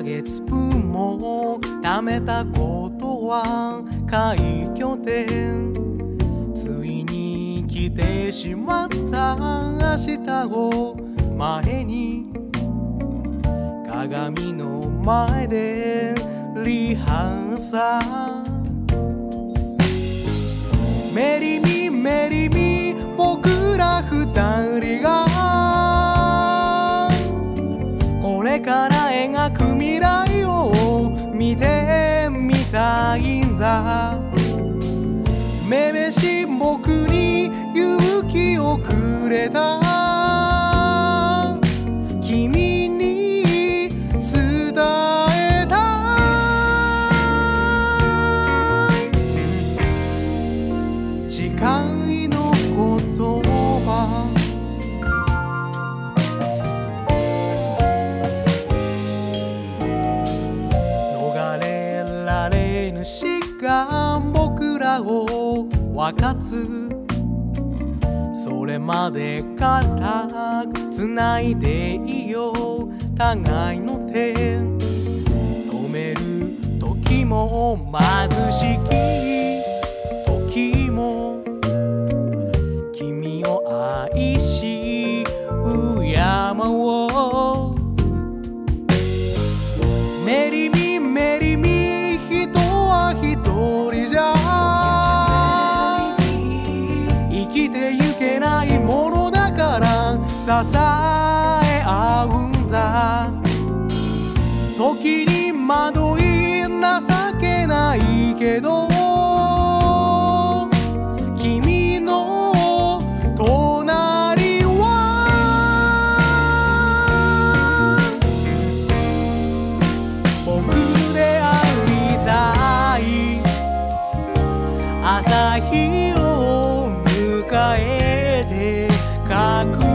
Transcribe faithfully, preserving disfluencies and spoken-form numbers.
ヶ月分も貯めたことは快挙点。ついに来てしまった明日を前に、鏡の前でリハーサル。メリミメリミ僕ら二人がこれから描く未来を見てみたいんだ。めめしい僕に勇気をくれた君に伝えたい誓いの言葉。逃れられぬ死が僕らを分かつ。それまでから繋いでいよう互いの手。止める時も貧しき時も君を愛し敬おう。メリミメリミ人は一人じゃ生きてゆけないものだから支え合うんだ。時に惑い情けないけど君の隣は僕でありたい。朝日を迎えて